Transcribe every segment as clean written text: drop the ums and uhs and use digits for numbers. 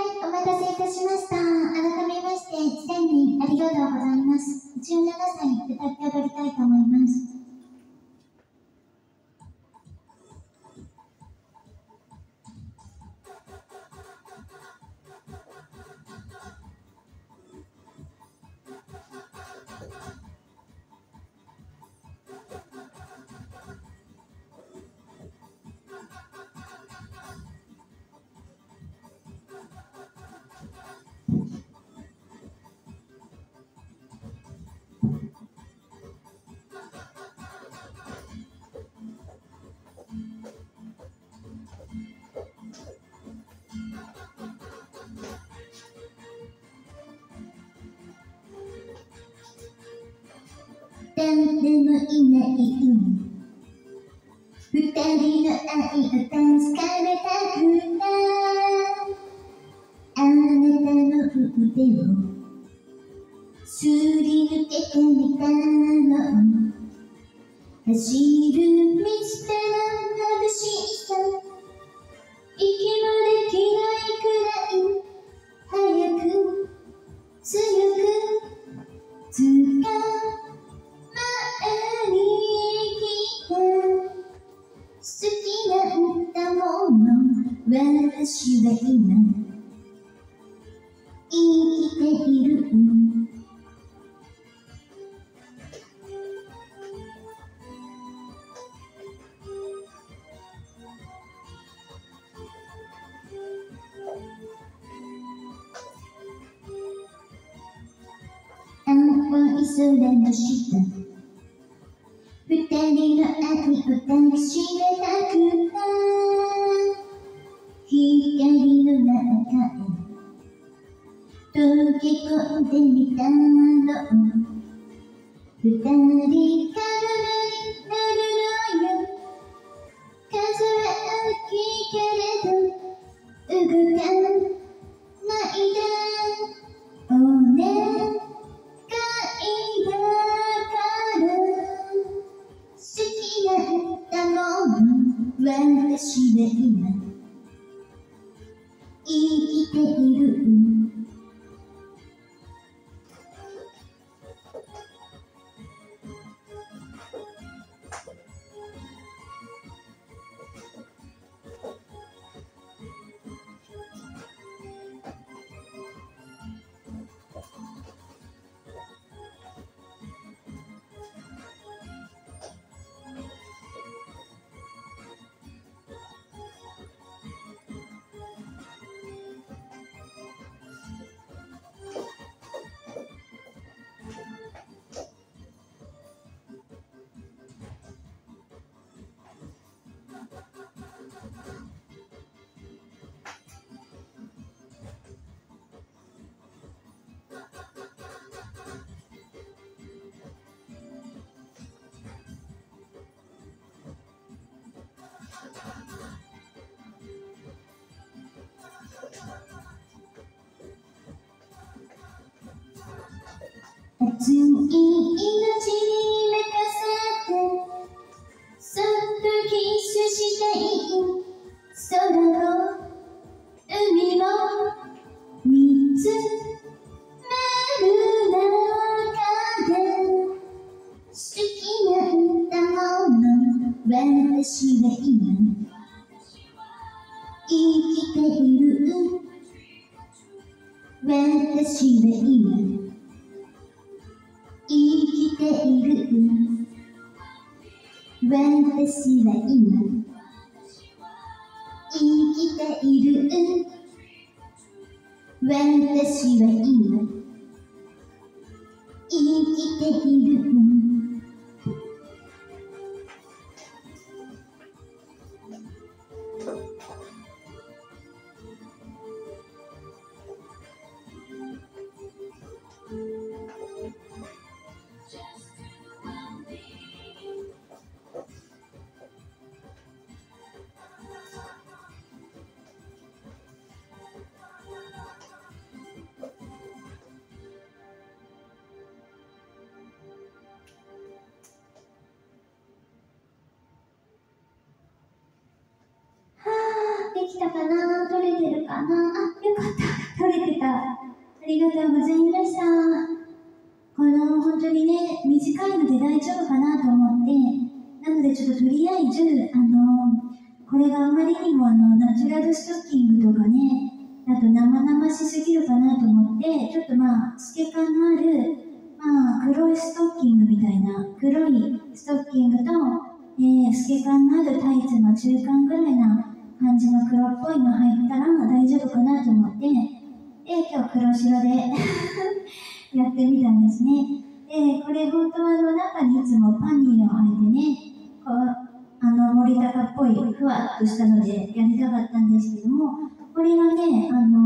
お待たせいたしました。改めまして、1000人ありがとうございます。17歳歌って踊りたいと思います。誰もいない二人の愛を確かめたくなあなたの腕をすり抜けてみたの走る道での眩しさ息もできないくらい早く強く捕まえに来た好きなんだもの私は今生きている青い空の下二人の愛を抱きしめたくな光の中へ溶け込んでみたの二人からになるのよ風は大きいけれど動かないでお願いだから好きなんだもの私は今生きている熱い命に任せてそっとキスしたい空を海を見つめる中で好きなんだもの私は今生きている私は今生きている私は今生きている私は今生きているできたかな、撮れてるかな、あ、よかった。 で大丈夫かなと思って、なのでちょっととりあえず、これがあまりにもナチュラルストッキングとかね、あと生々しすぎるかなと思って、ちょっと透け感のある、黒いストッキングみたいな、黒いストッキングと、透け感のあるタイツの中間ぐらいな感じの黒っぽいの入ったら大丈夫かなと思って、今日黒白でやってみたんですね。これ本当は中にいつもパニーを履いてね、こう森高っぽいふわっとしたのでやりたかったんですけども、これはね、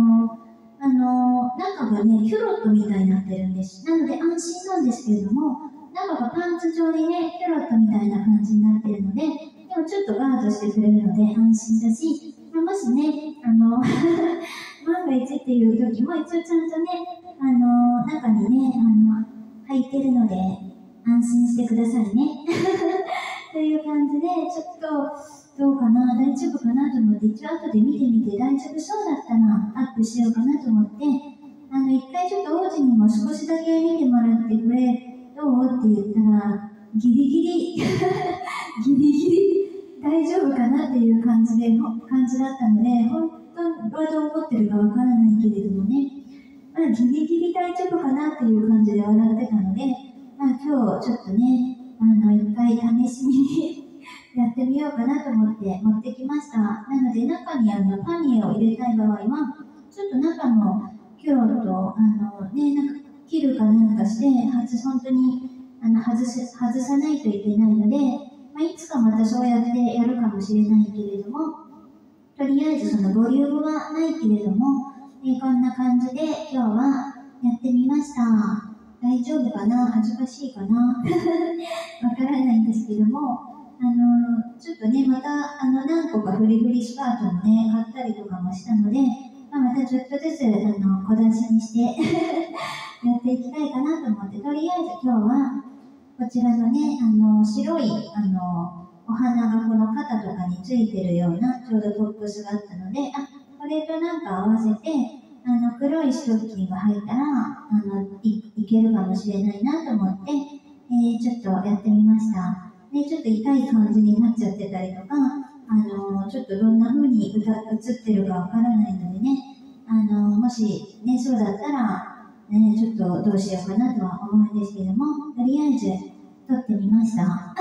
中がね、キュロットみたいになってるんです。なので安心なんですけれども、中がパンツ状にね、キュロットみたいな感じになってるので、でもちょっとガードしてくれるので安心だし、もしね、万が一っていう時も一応ちゃんとね、中にね、入ってるので安心してくださいね。という感じで、ちょっとどうかな、大丈夫かなと思って、一応後で見てみて大丈夫そうだったらアップしようかなと思って、一回ちょっと王子にも少しだけ見てもらってこれどうって言ったら、ギリギリ、ギリギリ大丈夫かなっていう感じだったので、本当はどう思ってるかわからないけれどもね、ギリギリ大丈夫かなっていう感じで笑ってたので、今日ちょっとね、一回試しにやってみようかなと思って持ってきました。なので中にパニーを入れたい場合は、ちょっと中のキュロットなんか切るかなんかして本当に外さないといけないので、いつかまたそうやってやるかもしれないけれども、とりあえずそのボリュームはないけれども、こんな感じで今日はやってみました。大丈夫かな、恥ずかしいかなわからないんですけども、ちょっとね、また何個かフリフリスカートもね、買ったりとかもしたので、またちょっとずつ小出しにしてやっていきたいかなと思って、とりあえず今日はこちらのね、白いお花がこの肩とかについてるようなちょうどトップスがあったので、これとなんか合わせて黒いストッキング入ったらいけるかもしれないなと思って、ちょっとやってみました。でちょっと痛い感じになっちゃってたりとか、ちょっとどんな風に映ってるかわからないのでね、もしね、そうだったら、ちょっとどうしようかなとは思うんですけども、とりあえず撮ってみました。はい、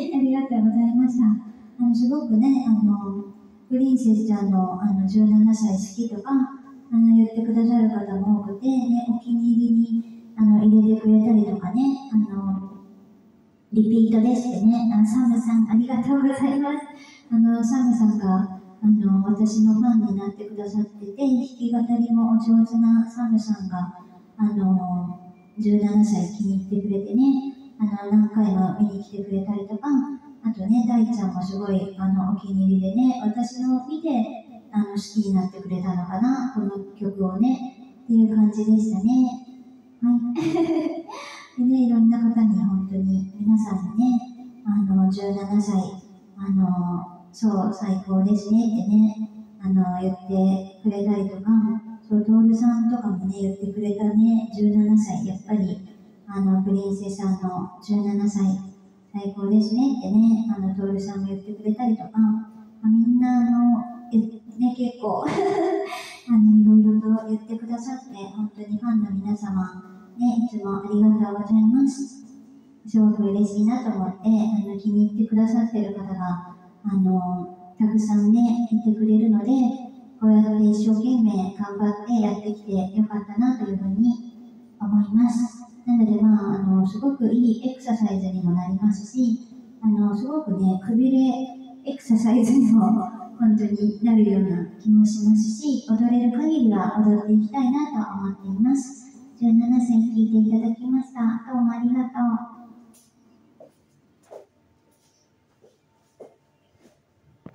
ありがとうございました。すごくね、プリンセスちゃんの17歳好きとか言ってくださる方も多くて、ね、お気に入りに入れてくれたりとかね、リピートですってね、サムさんありがとうございます。サムさんが私のファンになってくださってて、弾き語りもお上手なサムさんが17歳気に入ってくれてね、何回も見に来てくれたりとか、あとね、大ちゃんもすごいお気に入りでね、私の見て好きになってくれたのかな、この曲をね、っていう感じでしたね。はい。でね、いろんな方に本当に皆さんにね、17歳、そう、最高ですねってね、言ってくれたりとか、そう、トールさんとかもね、言ってくれたね、17歳、やっぱり、プリンセスさんの17歳、最高ですねってね、トールさんも言ってくれたりとか、みんなね、結構いろいろと言ってくださって、本当にファンの皆様、ね、いつもありがとうございます。すごく嬉しいなと思って、気に入ってくださってる方が、たくさんね、いてくれるので、こうやって一生懸命頑張ってやってきてよかったなというふうに思います。なので、すごくいいエクササイズにもなりますし、すごくね、くびれエクササイズにも本当になるような気もしますし、踊れる限りは踊っていきたいなと思っています。17歳聞いていただきました。どうもありがとう。